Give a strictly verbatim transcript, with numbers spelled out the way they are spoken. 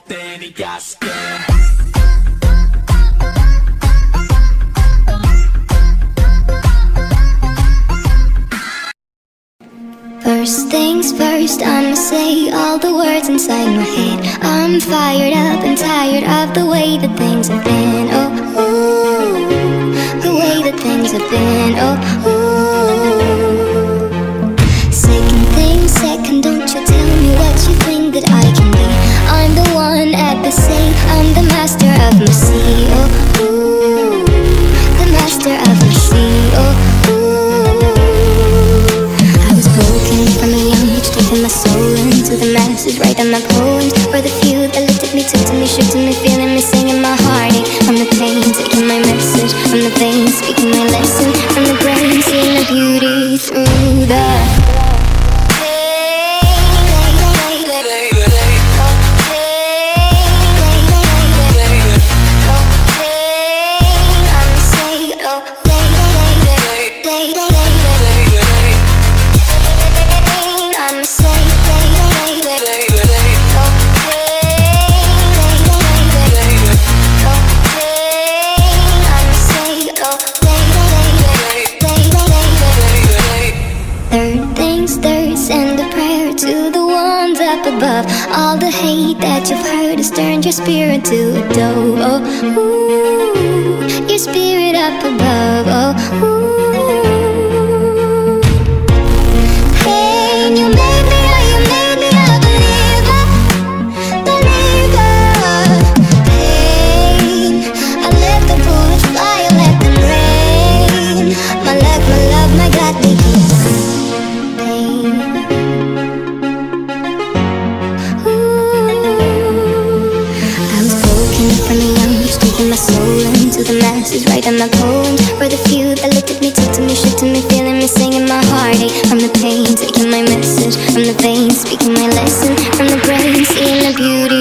tenías que. First things first, I'ma say all the words inside my head. I'm fired up and tired of the way that things have been. Oh, ooh, the way that things have been. Oh, ooh. Second thing second, don't you tell me what you think that I can be. I'm the one at the sea, I'm the master of my sea. Oh, ooh, the master of my sea. Oh, from a young age, taking my soul into the masses, writing my poems for the few that looked at me, took to me, shook to me, feeling me, singing my heartache. From the pain, taking my message from the veins, speaking my lesson from the brain, seeing the beauty through the above. All the hate that you've heard has turned your spirit to a dove. Oh, ooh, your spirit up above. Oh, ooh. Hey, you made me, oh, you made me a believer, believer. Pain, I let the bullets fly, I let them rain. My luck, my love, my God, they keep pain. From a young age, taking my soul into the masses, writing my poems for the few that looked at me, took to me, shook to me, feeling me, singing my heartache. From the pain, taking my message from the veins, speaking my lesson from the brain, seeing the beauty